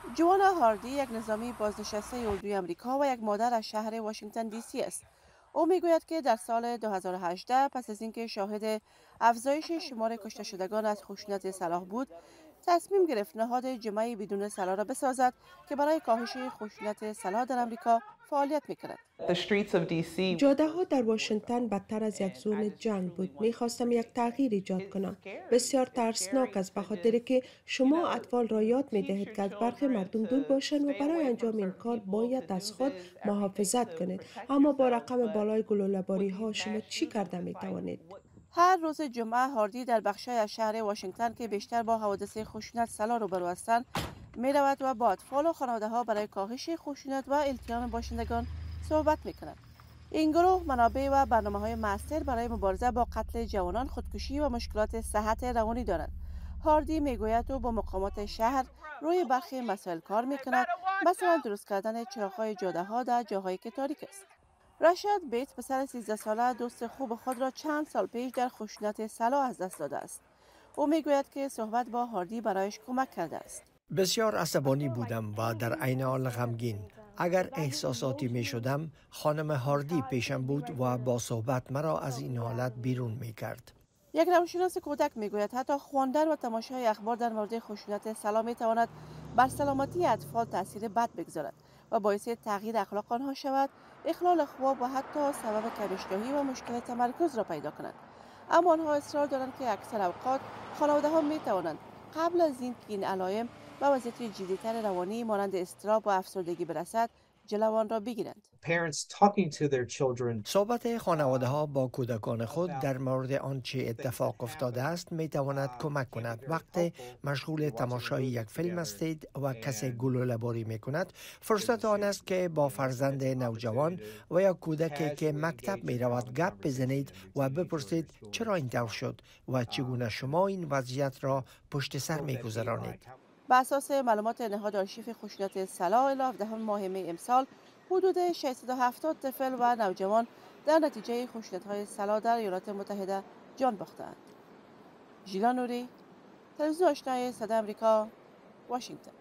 جوانا هاردی یک نظامی بازنشسته اردوی آمریکا و یک مادر از شهر واشنگتن دی سی است. او میگوید که در سال 2018 پس از اینکه شاهد افزایش شمار کشته شدگان از خشونت سلاح بود، تصمیم گرفت نهاد جمعی بدون سلاح را بسازد که برای کاهش خشونت سلاح در آمریکا فعالیت میکند. جاده ها در واشنگتن بدتر از یک زون جنگ بود. می خواستم یک تغییر ایجاد کنم. بسیار ترسناک است به خاطر که شما اطفال را یاد می دهید که از برخی مردم دور باشند و برای انجام این کار باید از خود محافظت کنید. اما با رقم بالای گلوله‌باری ها شما چی کرده می توانید؟ هر روز جمعه هاردی در بخشای از شهر واشنگتن که بیشتر با حوادث خشونت سلاح روبرو هستند می رود و با اطفال و خانواده ها برای کاهش خشونت و التیام باشندگان صحبت می کند. این گروه منابع و برنامه‌های مؤثر برای مبارزه با قتل جوانان، خودکشی و مشکلات صحت روانی دارد. هاردی میگوید او با مقامات شهر روی برخی مسائل کار میکند، مثلا درست کردن چراغ‌های جاده‌ها در جاهایی که تاریک است. رشاد بیت پسر 13 ساله دوست خوب خود را چند سال پیش در خشونت سلاح از دست داده است. او میگوید که صحبت با هاردی برایش کمک کرده است. بسیار عصبانی بودم و در عین حال غمگین. اگر احساساتی می شدم، خانم هاردی پیشم بود و با صحبت مرا از این حالت بیرون می کرد. یک روانشناس کودک میگوید حتی خواندن و تماشای اخبار در مورد خشونت سلاح میتواند بر سلامتی اطفال تاثیر بد بگذارد و باعث تغییر اخلاق آنها شود، اخلال خواب و حتی سبب کم‌اشتهی و مشکل تمرکز را پیدا کند. اما آنها اصرار دارند که اکثر اوقات خانواده ها می توانند قبل از اینکه این علائم به وضعیت جدی‌تر روانی مانند اضطراب و افسردگی برسد جلو آن را بگیرند. صحبت خانواده ها با کودکان خود در مورد آنچه اتفاق افتاده است می تواند کمک کند. وقتی مشغول تماشای یک فیلم هستید و کسی گلوله‌باری می کند، فرصت آن است که با فرزند نوجوان و یا کودکی که مکتب می رود گپ بزنید و بپرسید چرا اینطور شد و چگونه شما این وضعیت را پشت سر می گذرانید. بر اساس معلومات نهاد آرشیو خشونت سلاح الی 17 ماه می امسال حدود 670 طفل و نوجوان در نتیجه خشونت‌های سلاح در ایالات متحده جان باختند. ژیلا نوری، تلویزیون آشنای صدای آمریکا، واشنگتن.